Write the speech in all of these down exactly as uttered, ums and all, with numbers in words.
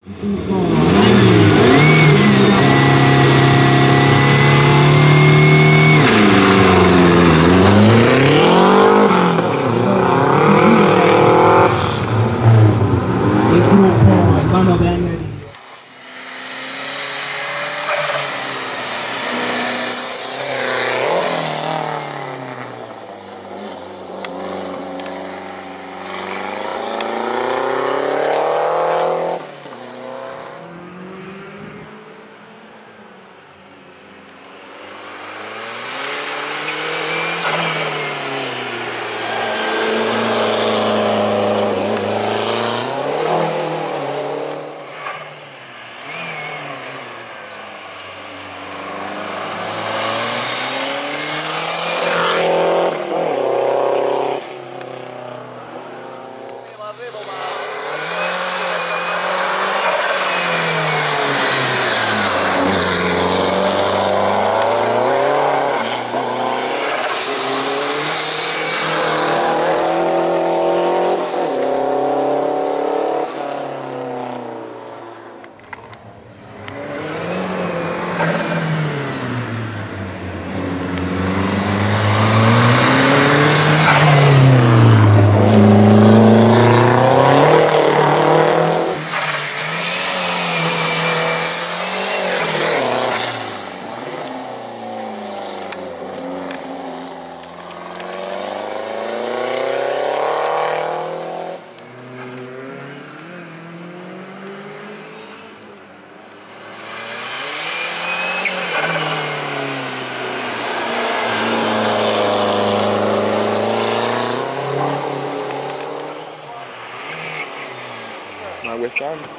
Ma quest'anno?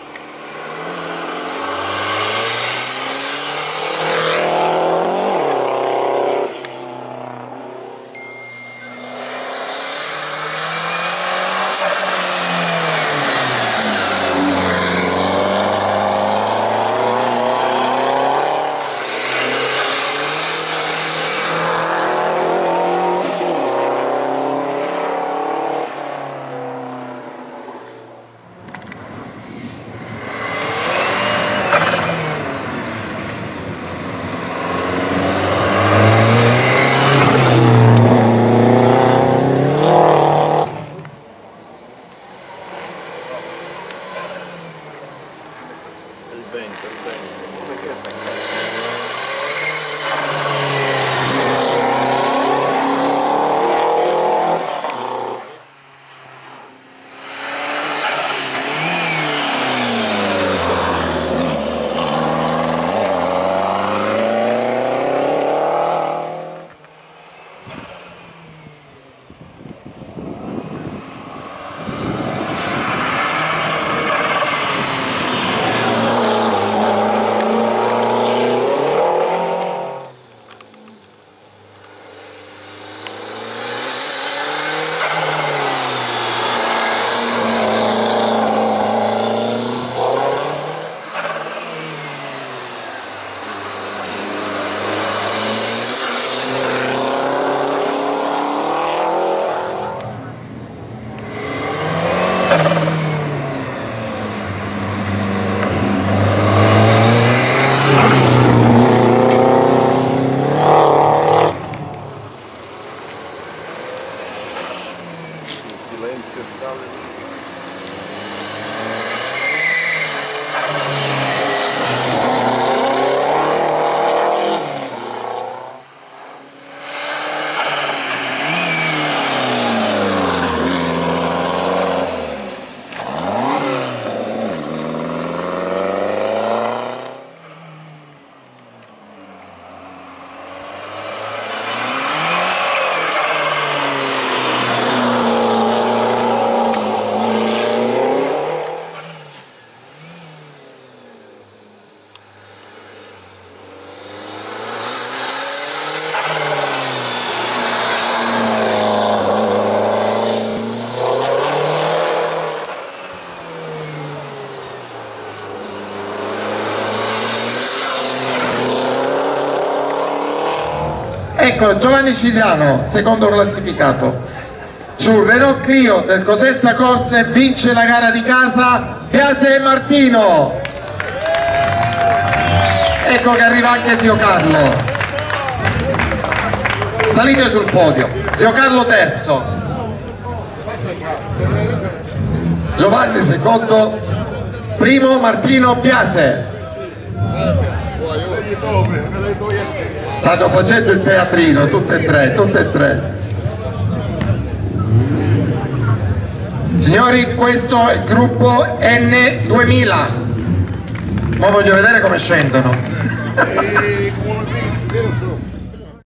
Eccolo, Giovanni Cigliano, secondo classificato. Su Renault Clio del Cosenza Corse vince la gara di casa Biase Martino. Ecco che arriva anche zio Carlo. Salite sul podio. Zio Carlo terzo, Giovanni secondo, primo Martino Biase. Stanno facendo il teatrino tutte e tre, tutte e tre. Signori, questo è il gruppo N duemila. Ma voglio vedere come scendono.